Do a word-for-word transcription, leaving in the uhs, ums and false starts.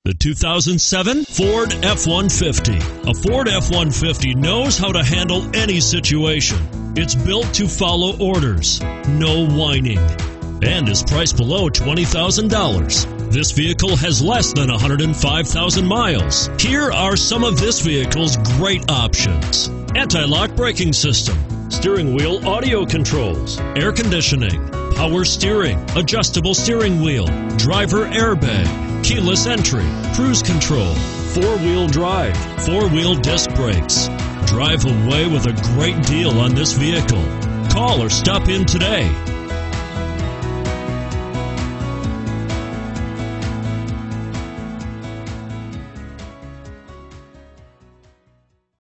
The two thousand seven Ford F one fifty. A Ford F one fifty knows how to handle any situation. It's built to follow orders, no whining, and is priced below twenty thousand dollars. This vehicle has less than one hundred five thousand miles. Here are some of this vehicle's great options: anti-lock braking system, steering wheel audio controls, air conditioning, power steering, adjustable steering wheel, driver airbag, keyless entry, cruise control, four-wheel drive, four-wheel disc brakes. Drive away with a great deal on this vehicle. Call or stop in today.